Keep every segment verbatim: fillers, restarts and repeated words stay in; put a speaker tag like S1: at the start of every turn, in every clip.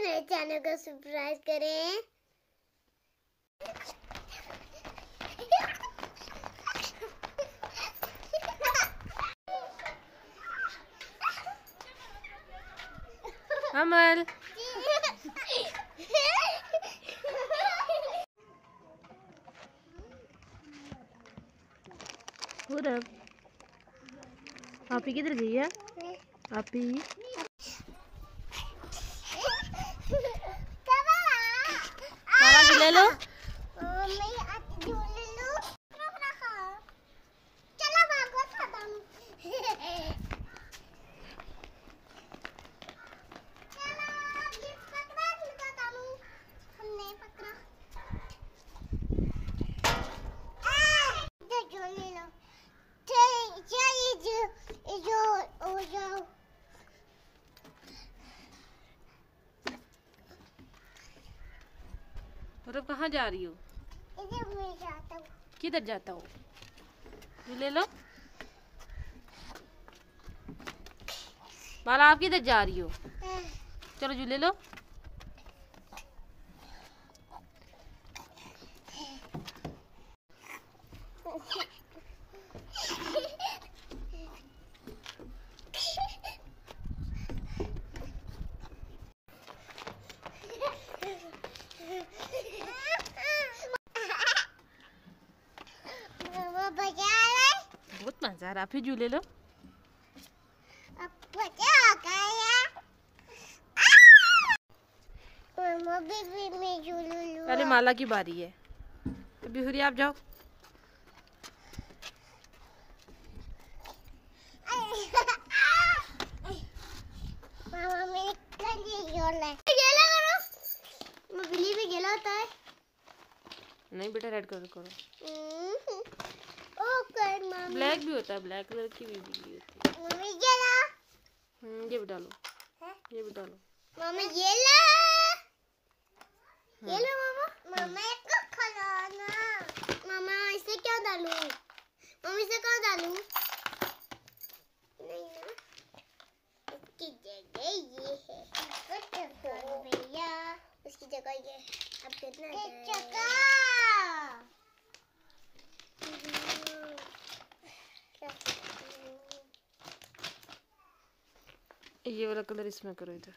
S1: मेरे चैनल को सब्सक्राइब करें।
S2: अमल पूरब आपी किधर गई है? आपी मामा जी ले लो। पूरब कहाँ जा रही हो?
S1: इधर मैं जाता हूँ।
S2: किधर जाता हो? तू ले लो। माला आप किधर जा रही हो? चलो जू ले लो। बहुत मजा आ रहा, फिर जू ले लो। अरे माला की बारी है, अभी हुरी आप जाओ।
S1: मामा मेरे कल गेला करो। मैं बिल्ली भी गेला होता है।
S2: नहीं बेटा रेड कलर करो।
S1: ओके मामा।
S2: ब्लैक भी होता है, ब्लैक कलर की भी बिल्ली होती है।
S1: मम्मी गेला।
S2: हम्म ये भी डालो।
S1: है?
S2: ये भी डालो।
S1: मामा ये ला। ये लो मामा। मामा इसको खिलाना। मामा इसे क्या डालूं? मम्मी इसे क्या डालूं? नहीं ना। इसकी जगह ये है। इसको भैया। उसकी जगह ये। अब कितना जगह?
S2: ये वाला कलर इसमें करो इधर।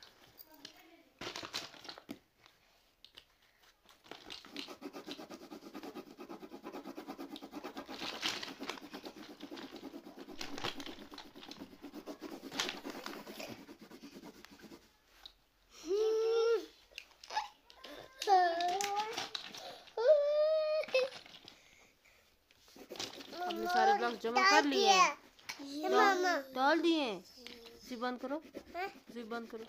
S2: हमने सारे ब्लॉक्स जमा कर लिए हैं।
S1: मामा
S2: डाल दिए। जिप बंद करो। जिप बंद करो।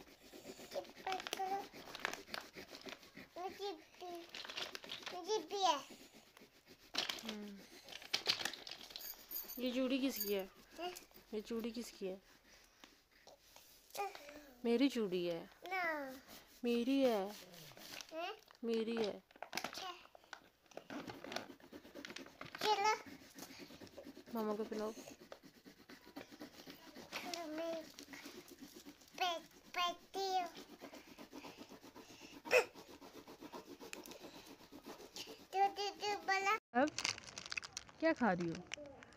S2: ये चूड़ी किसकी है? ये चूड़ी किसकी है? मेरी चूड़ी है। मेरी है। मेरी है। मामा को पिलाओ। अब क्या खा रही हो?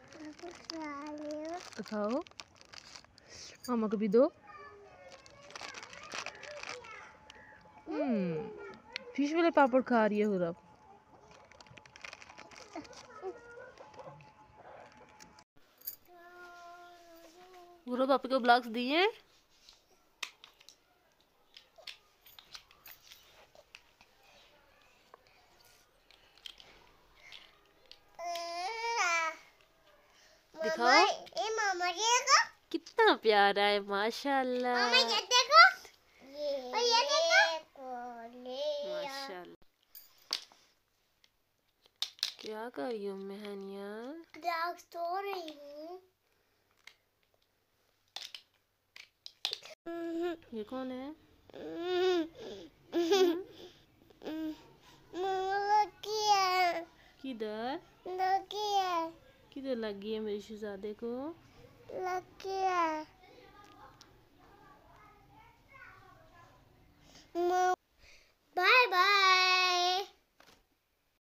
S2: तो खाओ, मामा को भी दो। हम्म फिश वाले पापड़ खा रही है हुरब। हुरब आपके को ब्लॉक्स दिए। दिखाओ।
S1: ये मामा देखो
S2: कितना प्यारा है, माशाल्लाह।
S1: मामा ये देखो। ये और ये देखो।
S2: माशाल्लाह। क्या कर रही हो मेहनिया?
S1: ब्लॉग सो रही हूँ।
S2: ये कौन है? किधर
S1: लगी है।
S2: किधर लगी है मेरी शहजादे को?
S1: लगी है।